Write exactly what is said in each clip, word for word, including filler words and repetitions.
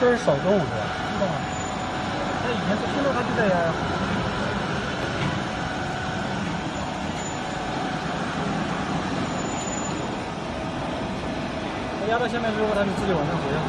这是手动的，知道吗？他以前是听到他就在。他压到下面之后，它就自己往上回。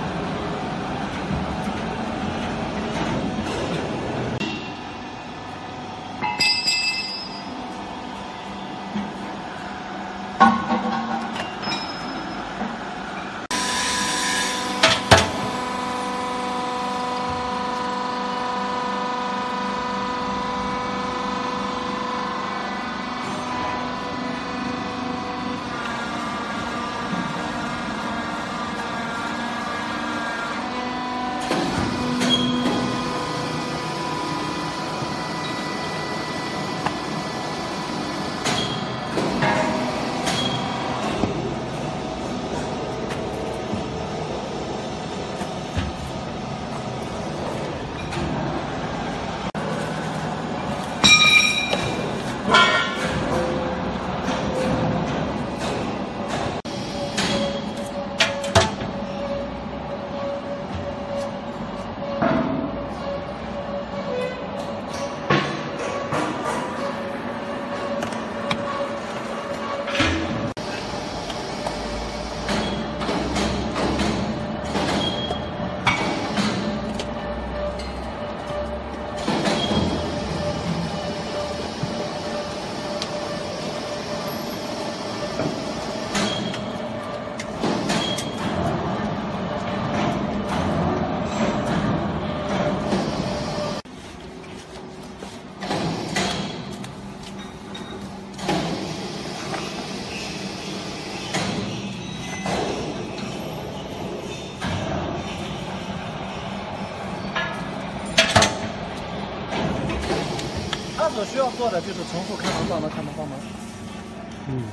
所需要做的就是重复开门、关门、开门、关门。嗯，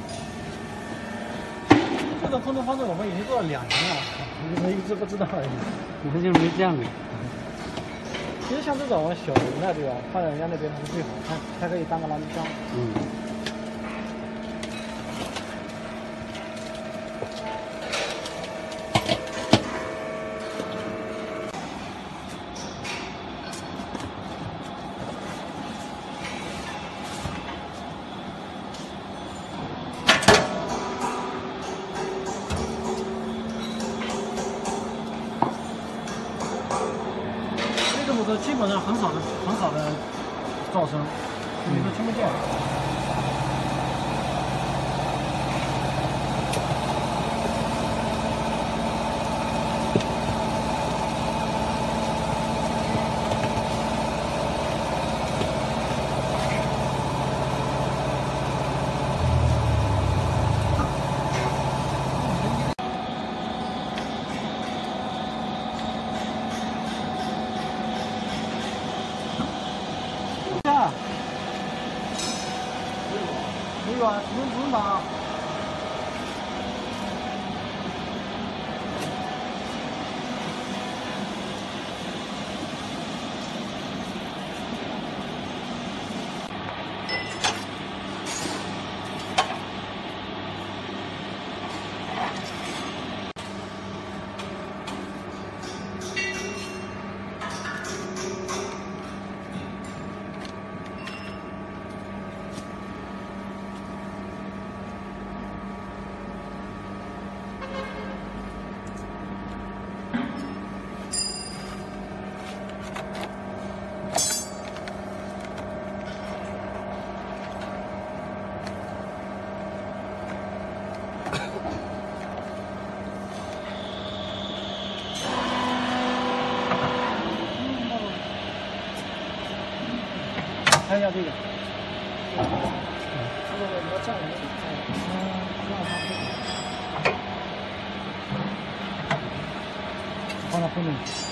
这种控制方式我们已经做了两年了，你们一直不知道而已。 你们就没这样的。 其实像这种小型的，对吧？放在人家那边它是最好看，还可以当个垃圾箱。嗯。 基本上很少的、很少的噪声，你都听不见。没有啊，不用不用绑。看一下这个，这个你要站稳一点，嗯，这样放，放到后面。